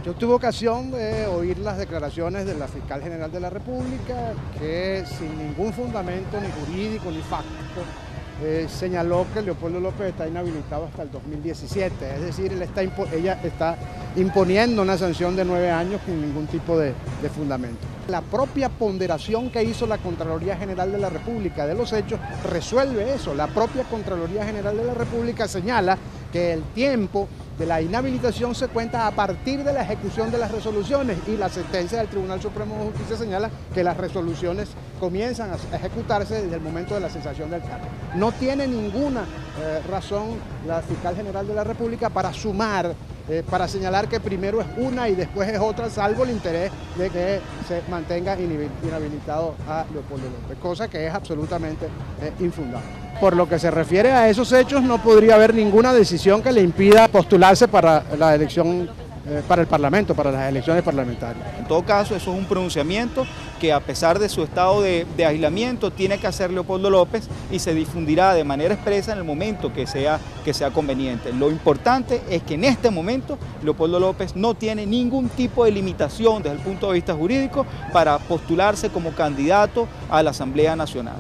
Yo tuve ocasión de oír las declaraciones de la Fiscal General de la República, que sin ningún fundamento ni jurídico ni fáctico señaló que Leopoldo López está inhabilitado hasta el 2017, es decir, ella está imponiendo una sanción de 9 años sin ningún tipo de fundamento. La propia ponderación que hizo la Contraloría General de la República de los hechos resuelve eso. La propia Contraloría General de la República señala que el tiempo de la inhabilitación se cuenta a partir de la ejecución de las resoluciones, y la sentencia del Tribunal Supremo de Justicia señala que las resoluciones comienzan a ejecutarse desde el momento de la cesación del cargo. No tiene ninguna razón la Fiscal General de la República para sumar, para señalar que primero es una y después es otra, salvo el interés de que se mantenga inhabilitado a Leopoldo López, cosa que es absolutamente infundada. Por lo que se refiere a esos hechos, no podría haber ninguna decisión que le impida postularse para la elección, para el Parlamento, para las elecciones parlamentarias. En todo caso, eso es un pronunciamiento que, a pesar de su estado de aislamiento, tiene que hacer Leopoldo López, y se difundirá de manera expresa en el momento que sea conveniente. Lo importante es que en este momento Leopoldo López no tiene ningún tipo de limitación desde el punto de vista jurídico para postularse como candidato a la Asamblea Nacional.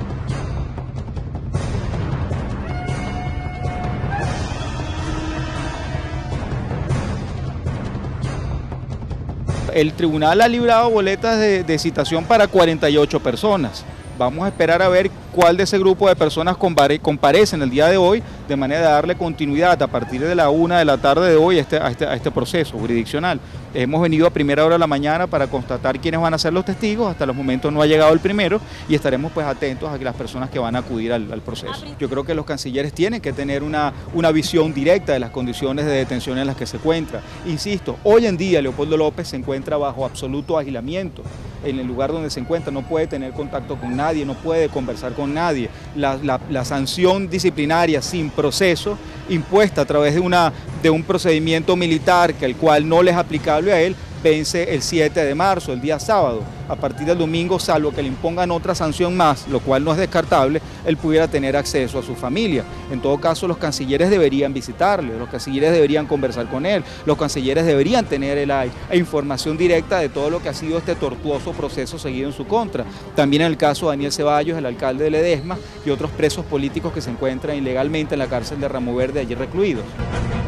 El tribunal ha librado boletas de citación para 48 personas. Vamos a esperar a ver cuál de ese grupo de personas comparecen el día de hoy, de manera de darle continuidad a partir de la 1 de la tarde de hoy a este proceso jurisdiccional. Hemos venido a primera hora de la mañana para constatar quiénes van a ser los testigos. Hasta los momentos no ha llegado el primero, y estaremos pues atentos a las personas que van a acudir al proceso. Yo creo que los cancilleres tienen que tener una visión directa de las condiciones de detención en las que se encuentra. Insisto, hoy en día Leopoldo López se encuentra bajo absoluto aislamiento. En el lugar donde se encuentra no puede tener contacto con nadie, no puede conversar con nadie. La sanción disciplinaria sin proceso, impuesta a través de un procedimiento militar, el cual no le es aplicable a él, vence el 7 de marzo, el día sábado. A partir del domingo, salvo que le impongan otra sanción más, lo cual no es descartable, él pudiera tener acceso a su familia. En todo caso, los cancilleres deberían visitarle, los cancilleres deberían conversar con él, los cancilleres deberían tener información directa de todo lo que ha sido este tortuoso proceso seguido en su contra. También en el caso de Daniel Ceballos, el alcalde de Ledesma, y otros presos políticos que se encuentran ilegalmente en la cárcel de Ramo Verde, allí recluidos.